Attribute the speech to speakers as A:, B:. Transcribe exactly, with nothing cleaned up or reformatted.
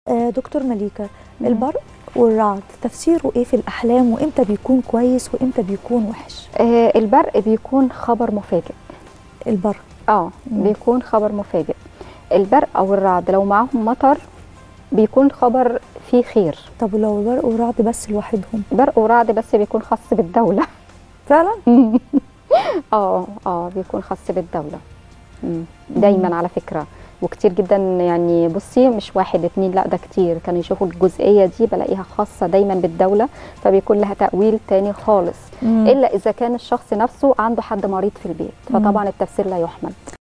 A: آه دكتور مليكة،
B: مم.
A: البرق والرعد تفسيره ايه في الأحلام، وامتى بيكون كويس وامتى بيكون وحش؟
B: آه البرق بيكون خبر مفاجئ.
A: البرق
B: اه
A: مم.
B: بيكون خبر مفاجئ. البرق او الرعد لو معاهم مطر بيكون خبر فيه خير.
A: طب ولو البرق والرعد بس لوحدهم؟
B: برق ورعد بس بيكون خاص بالدولة.
A: فعلا؟
B: اه اه بيكون خاص بالدولة. مم.
A: مم.
B: دايما على فكرة، وكتير جدا يعني. بصي مش واحد اتنين، لا ده كتير كانوا يشوفوا الجزئية دي بلاقيها خاصة دايما بالدولة، فبيكون لها تأويل تاني خالص.
A: مم.
B: إلا إذا كان الشخص نفسه عنده حد مريض في البيت،
A: مم.
B: فطبعا التفسير لا يحمد.